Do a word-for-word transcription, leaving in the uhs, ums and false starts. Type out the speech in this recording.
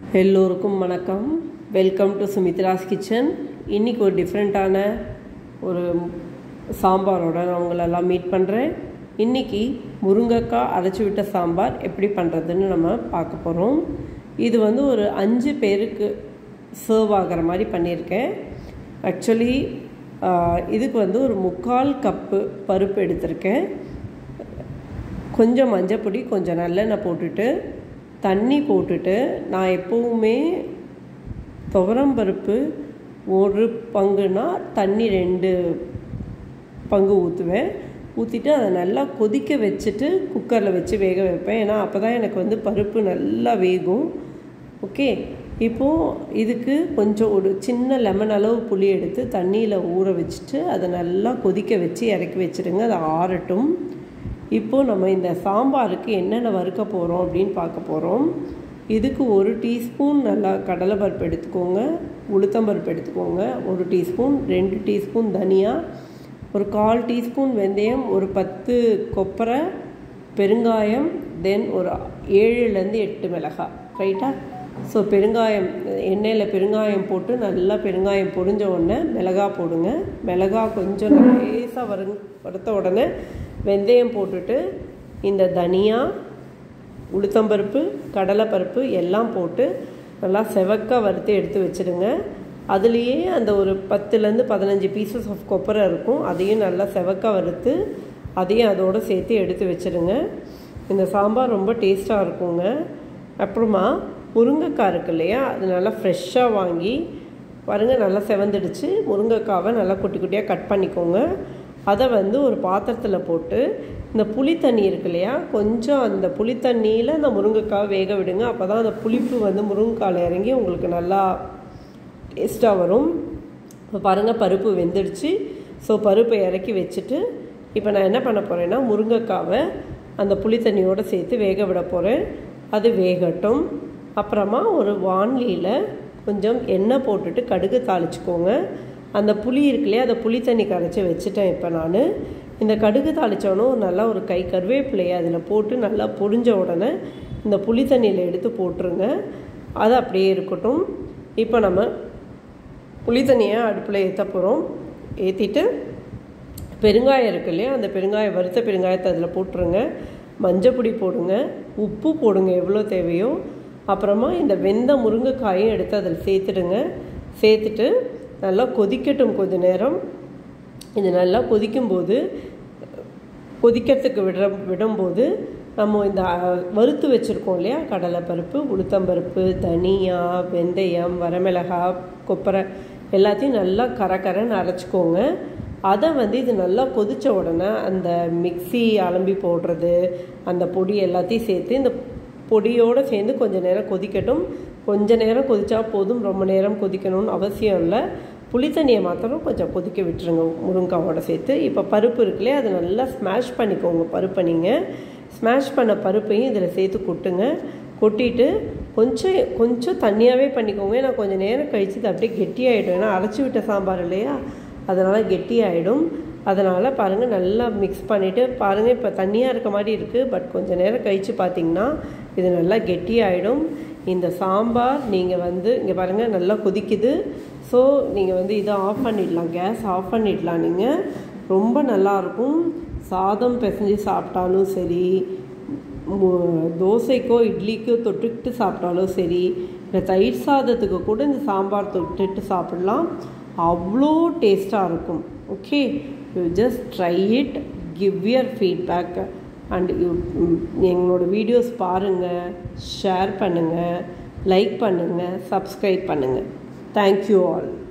எல்லோருக்கும் வணக்கம். Welcome to Sumitra's kitchen. இன்றைக்கி ஒரு டிஃப்ரெண்ட்டான ஒரு சாம்பாரோட நான் உங்களெல்லாம் மீட் பண்ணுறேன். இன்றைக்கி முருங்கைக்காய் அரைச்சி விட்ட சாம்பார் எப்படி பண்ணுறதுன்னு நம்ம பார்க்க போகிறோம். இது வந்து ஒரு அஞ்சு பேருக்கு சர்வ் ஆகிற மாதிரி பண்ணியிருக்கேன். ஆக்சுவலி இதுக்கு வந்து ஒரு முக்கால் கப்பு பருப்பு எடுத்திருக்கேன். கொஞ்சம் மஞ்சப்பொடி, கொஞ்சம் நல்லெண்ணெய் போட்டுட்டு தண்ணி போட்டுட்டு, நான் எப்போவுமே துவரம்பருப்பு ஒரு பங்குனா தண்ணி ரெண்டு பங்கு ஊற்றுவேன். ஊற்றிட்டு அதை நல்லா கொதிக்க வச்சுட்டு குக்கரில் வச்சு வேக வைப்பேன். ஏன்னா அப்போ தான் எனக்கு வந்து பருப்பு நல்லா வேகும். ஓகே, இப்போது இதுக்கு கொஞ்சம் ஒரு சின்ன லெமன் அளவு புளி எடுத்து தண்ணியில் ஊற வச்சுட்டு அதை நல்லா கொதிக்க வச்சு இறக்கி வச்சுடுங்க. அதை ஆறட்டும். இப்போது நம்ம இந்த சாம்பாருக்கு என்னென்ன வறுக்க போகிறோம் அப்படின்னு பார்க்க போகிறோம். இதுக்கு ஒரு டீஸ்பூன் நல்லா கடலை பருப்பு எடுத்துக்கோங்க, உளுத்தம்பருப்பு எடுத்துக்கோங்க, ஒரு டீஸ்பூன், ரெண்டு டீஸ்பூன் தனியா, ஒரு கால் டீஸ்பூன் வெந்தயம், ஒரு பத்து கொப்பரை, பெருங்காயம், தென் ஒரு ஏழுலேருந்து எட்டு மிளகாய். ரைட்டா? ஸோ பெருங்காயம், எண்ணெயில் பெருங்காயம் போட்டு நல்லா பெருங்காயம் பொரிஞ்ச உடனே மிளகாய் போடுங்க. மிளகாய் கொஞ்சம் லேசாக வறு வறுத்த உடனே வெந்தயம் போட்டுட்டு இந்த தனியா, உளுத்தம்பருப்பு, கடலைப்பருப்பு எல்லாம் போட்டு நல்லா செவக்காக வறுத்து எடுத்து வச்சுடுங்க. அதுலேயே அந்த ஒரு பத்துலேருந்து பதினஞ்சு பீசஸ் ஆஃப் கொப்பரை இருக்கும், அதையும் நல்லா செவக்காக வறுத்து அதையும் அதோடு சேர்த்து எடுத்து வச்சுடுங்க. இந்த சாம்பார் ரொம்ப டேஸ்ட்டாக இருக்குங்க. அப்புறமா முருங்கைக்காய் இருக்கு இல்லையா, அது நல்லா ஃப்ரெஷ்ஷாக வாங்கி பாருங்கள், நல்லா செவந்துடுச்சு. முருங்கைக்காவை நல்லா குட்டி குட்டியாக கட் பண்ணிக்கோங்க. அதை வந்து ஒரு பாத்திரத்தில் போட்டு இந்த புளி தண்ணி இருக்கு இல்லையா, கொஞ்சம் அந்த புளி தண்ணியில் அந்த முருங்கைக்காவை வேக விடுங்க. அப்போ தான் அந்த புளிப்பு வந்து முருங்கைக்காயில் இறங்கி உங்களுக்கு நல்லா டேஸ்ட்டாக வரும். இப்போ பாருங்கள், பருப்பு வெந்துடுச்சு. ஸோ பருப்பை இறக்கி வச்சுட்டு இப்போ நான் என்ன பண்ண போகிறேன்னா, முருங்கைக்காவை அந்த புளி தண்ணியோடு சேர்த்து வேக விட போகிறேன். அது வேகட்டும். அப்புறமா ஒரு வாணலியில் கொஞ்சம் எண்ணெய் போட்டுட்டு கடுகு தாளிச்சுக்கோங்க. அந்த புளி இருக்கு இல்லையா, அந்த புளி தண்ணி கரைச்சி வச்சுட்டேன். இப்போ நான் இந்த கடுகு தாளித்தோன்னே நல்லா ஒரு கை கருவேப்பிலையை அதில் போட்டு நல்லா பொரிஞ்ச உடனே இந்த புளி தண்ணியில் எடுத்து போட்டுருங்க. அது அப்படியே இருக்கட்டும். இப்போ நம்ம புளி தண்ணியை அடுப்பில் ஏற்ற போகிறோம். ஏற்றிட்டு பெருங்காயம் இருக்கு இல்லையா, அந்த பெருங்காயம், வறுத்த பெருங்காயத்தை அதில் போட்டுருங்க. மஞ்சப்பொடி போடுங்க, உப்பு போடுங்க எவ்வளோ தேவையோ. அப்புறமா இந்த வெந்த முருங்கைக்காயும் எடுத்து அதில் சேர்த்துடுங்க. சேர்த்துட்டு நல்லா கொதிக்கட்டும் கொஞ்ச நேரம். இது நல்லா கொதிக்கும்போது, கொதிக்கிறதுக்கு விட விடும்போது நம்ம இந்த வறுத்து வச்சுருக்கோம் இல்லையா, கடலைப்பருப்பு, உளுத்தம்பருப்பு, தனியா, வெந்தயம், வரமிளகாய், கொப்பரை எல்லாத்தையும் நல்லா கரகரன்னு அரைச்சிக்கோங்க. அதை வந்து இது நல்லா கொதித்த உடனே அந்த மிக்ஸி அலம்பி போடுறது, அந்த பொடி எல்லாத்தையும் சேர்த்து இந்த பொடியோடு சேர்ந்து கொஞ்சம் நேரம் கொதிக்கட்டும். கொஞ்சம் நேரம் கொதிச்சா போதும், ரொம்ப நேரம் கொதிக்கணும்னு அவசியம் இல்லை. புளி தண்ணியை மாத்திரம் கொஞ்சம் கொதிக்க விட்டுருங்க முருங்காவோட சேர்த்து. இப்போ பருப்பு இருக்குல்லையே, அதை நல்லா ஸ்மாஷ் பண்ணிக்கோங்க. பருப்பை நீங்கள் ஸ்மாஷ் பண்ண பருப்பையும் இதில் சேர்த்து கொட்டுங்க. கொட்டிட்டு கொஞ்சம் கொஞ்சம் தண்ணியாகவே பண்ணிக்கோங்க. ஏன்னா கொஞ்சம் நேரம் கழித்து இது அப்படியே கெட்டியாகிடும். ஏன்னா அரைச்சி விட்ட சாம்பார் இல்லையா, அதனால் கெட்டியாகிடும். அதனால் பாருங்கள், நல்லா மிக்ஸ் பண்ணிவிட்டு பாருங்கள். இப்போ தண்ணியாக இருக்க மாதிரி இருக்குது, பட் கொஞ்சம் நேரம் கழித்து பார்த்திங்கன்னா இது நல்லா கெட்டியாகிடும். இந்த சாம்பார் நீங்கள் வந்து இங்கே பாருங்கள் நல்லா கொதிக்குது. ஸோ நீங்கள் வந்து இதை ஆஃப் பண்ணிடலாம், கேஸ் ஆஃப் பண்ணிடலாம். நீங்கள் ரொம்ப நல்லாயிருக்கும். சாதம் பிசைஞ்சு சாப்பிட்டாலும் சரி, தோசைக்கோ இட்லிக்கோ தொட்டுக்கிட்டு சாப்பிட்டாலும் சரி, இல்லை தயிர் சாதத்துக்கு கூட இந்த சாம்பார் தொட்டுட்டு சாப்பிடலாம். அவ்வளோ டேஸ்ட்டாக இருக்கும். Okay, you just try it, give your feedback and you எங்களோட வீடியோஸ் பாருங்கள், ஷேர் பண்ணுங்கள், லைக் பண்ணுங்கள், சப்ஸ்கிரைப் பண்ணுங்கள். Thank you all.